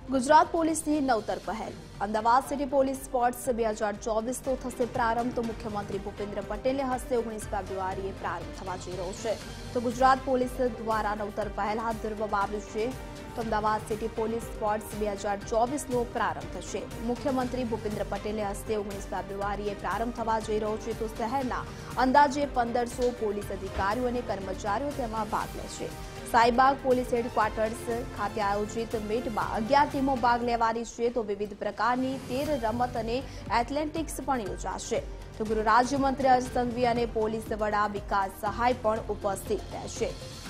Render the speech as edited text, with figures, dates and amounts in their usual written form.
ગુજરાત પોલીસની નવતર પહેલ અમદાવાદ સિટી પોલીસ સ્પોર્ટ્સ 2024નો થશે પ્રારંભ તો મુખ્યમંત્રી ભૂપેન્દ્ર પટેલના હસ્તે 19 ફેબ્રુઆરીએ પ્રારંભ થવા જઈ રહ્યો છે તો ગુજરાત પોલીસ દ્વારા નવતર પહેલ હાથ ધરવામાં આવી છે તો અમદાવાદ સિટી પોલીસ સ્પોર્ટ્સ 2024નો પ્રારંભ થશે મુખ્યમંત્રી ભૂપેન્દ્ર પટેલના હસ્તે 19 ફેબ્રુઆરીએ પ્રારંભ થવા જઈ રહ્યો છે તો શહેરના અંદાજે 1500 પોલીસ અધિકારીઓ અને કર્મચારીઓ તેમાં ભાગ લેશે સાઈબાગ પોલીસ હેડક્વાર્ટર્સ ખાતે આયોજિત મીટમાં 11 ટીમો ભાગ લેવાની છે તો વિવિધ પ્રકારની 13 રમત અને એથ્લેટિક્સ પણ યોજાશે તો ગૃહ રાજ્યમંત્રી હર્ષ સંઘવી અને પોલીસ વડા વિકાસ સહાય પણ ઉપસ્થિત રહેશે।